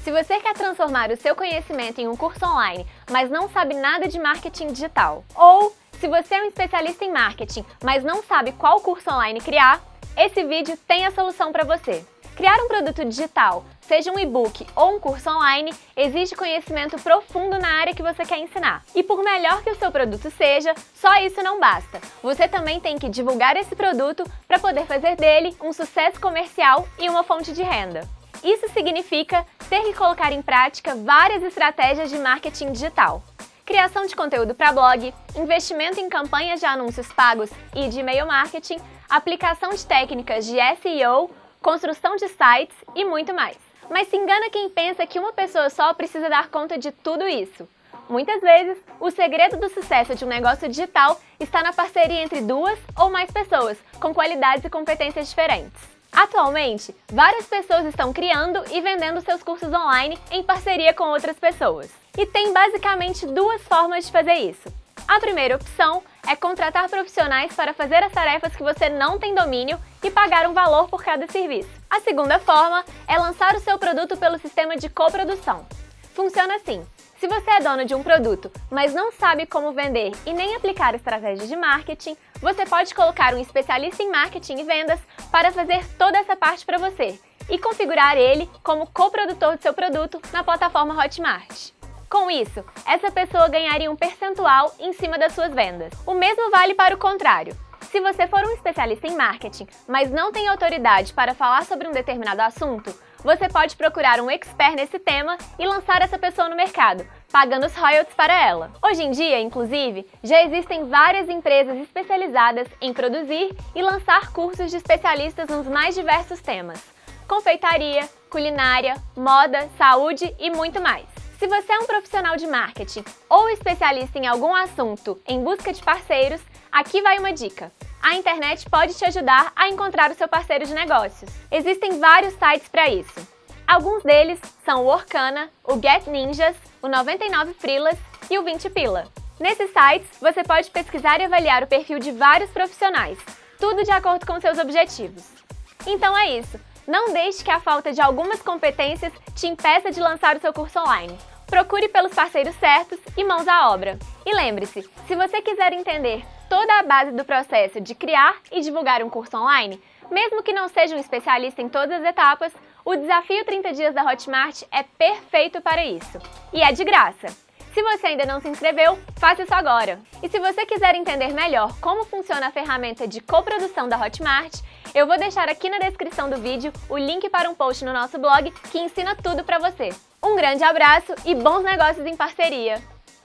Se você quer transformar o seu conhecimento em um curso online, mas não sabe nada de marketing digital, ou se você é um especialista em marketing, mas não sabe qual curso online criar, esse vídeo tem a solução para você. Criar um produto digital, seja um e-book ou um curso online, exige conhecimento profundo na área que você quer ensinar. E por melhor que o seu produto seja, só isso não basta. Você também tem que divulgar esse produto para poder fazer dele um sucesso comercial e uma fonte de renda. Isso significa ter que colocar em prática várias estratégias de marketing digital. Criação de conteúdo para blog, investimento em campanhas de anúncios pagos e de e-mail marketing, aplicação de técnicas de SEO, construção de sites e muito mais. Mas se engana quem pensa que uma pessoa só precisa dar conta de tudo isso. Muitas vezes, o segredo do sucesso de um negócio digital está na parceria entre duas ou mais pessoas, com qualidades e competências diferentes. Atualmente, várias pessoas estão criando e vendendo seus cursos online em parceria com outras pessoas. E tem basicamente duas formas de fazer isso. A primeira opção é contratar profissionais para fazer as tarefas que você não tem domínio e pagar um valor por cada serviço. A segunda forma é lançar o seu produto pelo sistema de coprodução. Funciona assim: se você é dono de um produto, mas não sabe como vender e nem aplicar estratégias de marketing, você pode colocar um especialista em marketing e vendas para fazer toda essa parte para você e configurar ele como coprodutor do seu produto na plataforma Hotmart. Com isso, essa pessoa ganharia um percentual em cima das suas vendas. O mesmo vale para o contrário. Se você for um especialista em marketing, mas não tem autoridade para falar sobre um determinado assunto, você pode procurar um expert nesse tema e lançar essa pessoa no mercado, pagando os royalties para ela. Hoje em dia, inclusive, já existem várias empresas especializadas em produzir e lançar cursos de especialistas nos mais diversos temas: confeitaria, culinária, moda, saúde e muito mais. Se você é um profissional de marketing ou especialista em algum assunto em busca de parceiros, aqui vai uma dica. A internet pode te ajudar a encontrar o seu parceiro de negócios. Existem vários sites para isso. Alguns deles são o Workana, o Get Ninjas, o 99 Freelas e o 20 Pila. Nesses sites, você pode pesquisar e avaliar o perfil de vários profissionais, tudo de acordo com seus objetivos. Então é isso. Não deixe que a falta de algumas competências te impeça de lançar o seu curso online. Procure pelos parceiros certos e mãos à obra. E lembre-se, se você quiser entender toda a base do processo de criar e divulgar um curso online, mesmo que não seja um especialista em todas as etapas, o Desafio 30 Dias da Hotmart é perfeito para isso. E é de graça. Se você ainda não se inscreveu, faça isso agora. E se você quiser entender melhor como funciona a ferramenta de coprodução da Hotmart, eu vou deixar aqui na descrição do vídeo o link para um post no nosso blog que ensina tudo para você. Um grande abraço e bons negócios em parceria.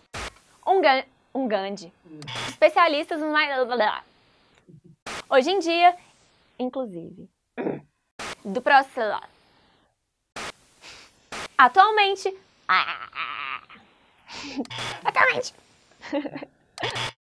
Gandhi. Especialistas no mais... Hoje em dia, inclusive, do processo. Atualmente.